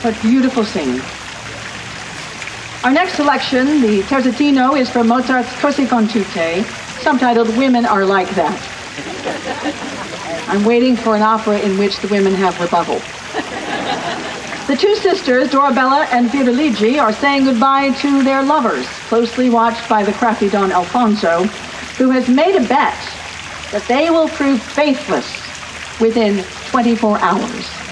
What beautiful singing. Our next selection, the Terzatino, is from Mozart's Cosi con tutte, subtitled Women Are Like That. I'm waiting for an opera in which the women have rebuttal. The two sisters, Dorabella and Fiordiligi, are saying goodbye to their lovers, closely watched by the crafty Don Alfonso, who has made a bet that they will prove faithless within 24 hours.